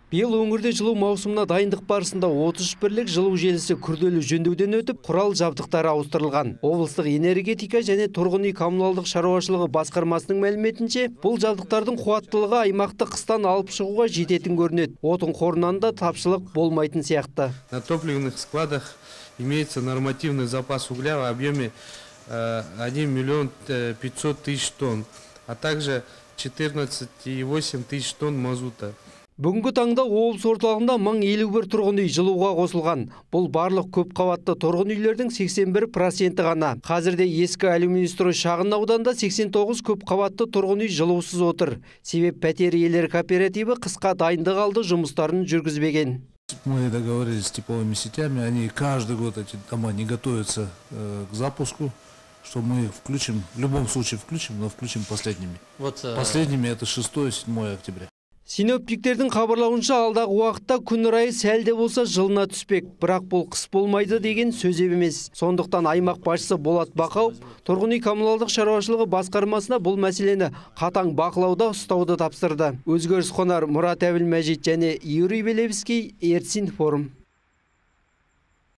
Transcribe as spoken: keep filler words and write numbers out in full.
Биыл өңірде жылу маусымына дайындық барысында отыз үш бірлік жылу желісі күрделі жөндеуден өтіп, құрал жабдықтары ауыстырылған. Облыстық энергетика және тұрғын үй коммуналдық шаруашылығы басқармасының мәліметінше, бұл жабдықтардың қуаттылығы аймақты қыстан алып шығуға жететін көрінеді. Отын қорынан да тапшылық болмайтын сияқты. На топливных складах имеется нормативный запас угля в объеме один миллион пятьсот тысяч тонн, а также четырнадцать и восемь тысяч тонн мазута. Бүгінгі таңда облыс орталығында мың елу бір тұрғын үй жылуға қосылған. Бұл барлық көп қабатты тұрғын үйлердің сексен бір проценті ғана. Қазірде ескі алюминий строй шағын ауданда сексен тоғыз көп қабатты тұрғын үй жылусыз отыр. Себеп пәтер иелері кооперативі қысқа дайындық алды жұмыстарын жүргізбеген. Мы договорились с тепловыми сетями, они каждый год эти дома не готовятся э, к запуску, что мы включим, в любом случае включим, но включим последними. Вот, э... Последними это шестое-седьмое октября. Синоптиктердің хабарлауынша алдағы уақытта күн райы сәлде болса жылына түспек, бірақ бұл қыс болмайды деген сөз емес. Сондықтан аймақ басшысы Болат Бақауов тұрғын үй коммуналдық шаруашылығы басқармасына бұл мәселені қатаң бақылауда ұстауды тапсырды. Өзгеріс Қонар, Мұрат Әбілмәжит және Юрий Белевский, Ертіс информ.